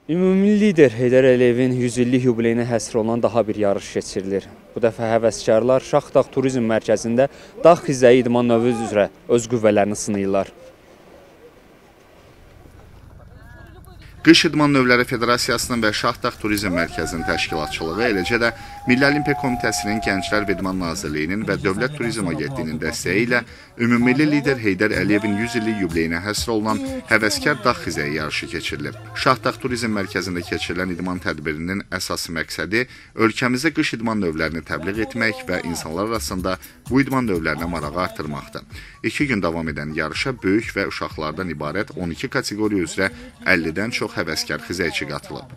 Ümumi lider Heydər Əliyevin 100 illik yubileyinə həsr olunan daha bir yarış keçirilir. Bu dəfə həvəskarlar Şahdağ Turizm Mərkəzində dağ xizəyi idman növü üzrə öz qüvvələrini sınayırlar. Qış İdman Növləri Federasiyasının və Şahdağ Turizm Mərkəzinin təşkilatçılığı, eləcə də Milli Olimpiya Komitəsinin, Gənclər və İdman Nazirliyinin və Dövlət Turizm Agentliyinin dəstəyi ilə ümummilli lider Heydər Əliyevin 100 illik yubileyinə həsr olunan həvəskar dağ xizəyi yarışı keçirilib. Şahdağ Turizm Mərkəzində keçirilən idman tədbirinin əsas məqsədi ölkəmizdə qış idman növlərini təbliğ etmək və insanlar arasında bu idman növlərinə marağı artırmaqdır. 2 gün davam edən yarışa böyük və uşaqlardan ibarət 12 kateqoriya üzrə 50-dən çox həvəskar xizəkçi qatılıb.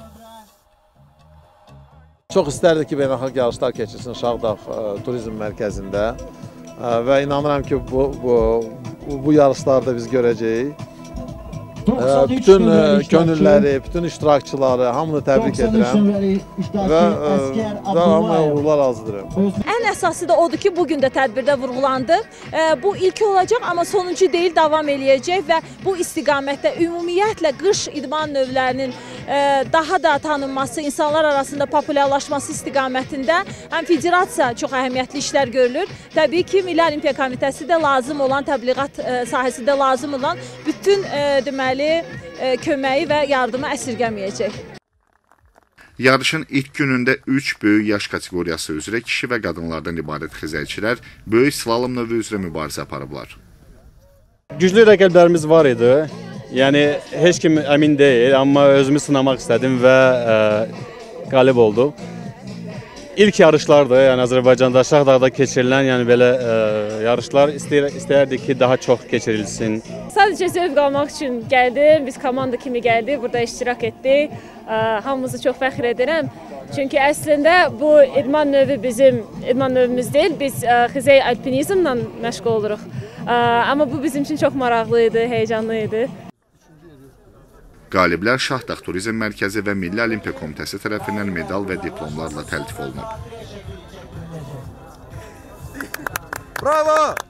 Çox istərdik ki, beynəlxalq yarışlar keçirsin Şahdağ Turizm Mərkəzində və inanıram ki, bu yarışlarda biz görəcəyik. Bütün könülləri, bütün iştirakçıları, hamını təbrik edirəm və hamıya uğurlar arzulayıram. Ən əsası da odur ki, bugün də tədbirdə vurğulandı. Bu ilk olacaq, amma sonuncu deyil, davam eləyəcək və bu istiqamətdə ümumiyyətlə qış idman növlərinin daha da tanınması, insanlar arasında populyarlaşması istiqamətində həm federasiya çox əhəmiyyətli işlər görülür. Təbii ki, Milli Olimpiya Komitəsi də lazım olan, təbliğat sahəsində lazım olan bütün deməli, köməyi və yardımı əsirgəməyəcək. Yarışın ilk günündə 3 böyük yaş kateqoriyası üzrə kişi və qadınlardan ibarət xizəkçilər böyük slalom növü üzrə mübarizə aparıblar. Güclü rəqəblərimiz var idi. Yəni, heç kim əmin deyil, amma özümü sınamaq istədim və qalib oldu. İlk yarışlardır, yəni Azərbaycanda, Şahdağda keçirilən belə yarışlar istəyərdik ki, daha çox keçirilsin. Sadəcə zövq almaq üçün gəldim, biz komanda kimi gəldik, burada iştirak etdik. Hamımızı çox fəxr edirəm. Çünki əslində bu idman növü bizim idman növümüz deyil, biz xizək alpinizmlə məşğul oluruq. Amma bu bizim üçün çox maraqlı idi, heyecanlı idi. Qaliblər Şahdağ Turizm Mərkəzi və Milli Olimpiya Komitəsi tərəfindən medal və diplomlarla təltif olunub. Bravo!